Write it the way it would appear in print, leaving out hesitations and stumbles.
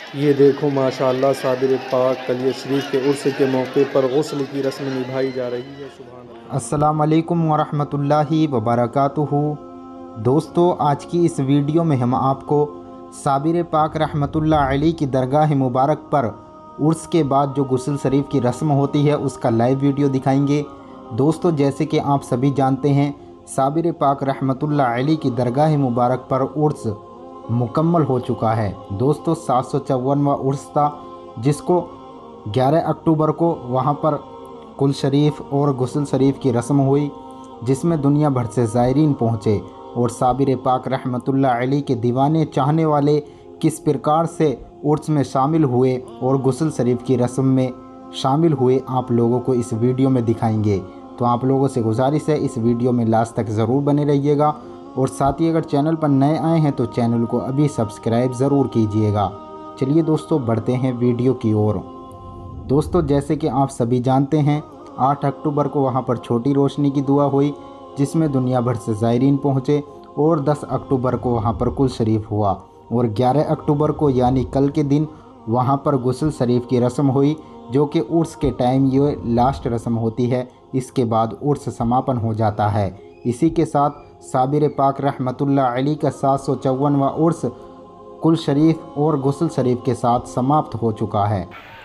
ये देखो माशाअल्लाह साबिर पाक कलिय शरीफ के उर्स के मौके पर गुस्ल की रस्म निभाई जा रही है। सुभान अल्लाह। अस्सलाम वालेकुम वरहमतुल्लाहि वबरकातुहू। दोस्तों, आज की इस वीडियो में हम आपको साबिर पाक रहमतुल्लाह अलैह की दरगाह मुबारक पर उर्स के बाद जो गुस्ल शरीफ की रस्म होती है उसका लाइव वीडियो दिखाएंगे। दोस्तों, जैसे कि आप सभी जानते हैं, साबिर पाक रहमतुल्लाह अलैह की दरगाह मुबारक पर उर्स मुकम्मल हो चुका है। दोस्तों, 754वां उर्स था, जिसको 11 अक्टूबर को वहाँ पर कुल शरीफ और गुस्ल शरीफ की रस्म हुई, जिसमें दुनिया भर से ज़ायरीन पहुँचे और साबिर पाक रहमतुल्लाह अलैह के दीवाने चाहने वाले किस प्रकार से उर्स में शामिल हुए और गुस्ल शरीफ की रस्म में शामिल हुए, आप लोगों को इस वीडियो में दिखाएंगे। तो आप लोगों से गुजारिश है, इस वीडियो में लास्ट तक ज़रूर बने रहिएगा और साथ ही अगर चैनल पर नए आए हैं तो चैनल को अभी सब्सक्राइब ज़रूर कीजिएगा। चलिए दोस्तों, बढ़ते हैं वीडियो की ओर। दोस्तों, जैसे कि आप सभी जानते हैं, 8 अक्टूबर को वहां पर छोटी रोशनी की दुआ हुई, जिसमें दुनिया भर से ज़ायरीन पहुंचे और 10 अक्टूबर को वहां पर कुल शरीफ हुआ और 11 अक्टूबर को यानी कल के दिन वहां पर गुस्ल शरीफ की रस्म हुई, जो कि उर्स के टाइम ये लास्ट रस्म होती है। इसके बाद उर्स समापन हो जाता है। इसी के साथ साबिर पाक रहमतुल्लाह अलैह का 754वां उर्स कुल शरीफ और गुस्ल शरीफ के साथ समाप्त हो चुका है।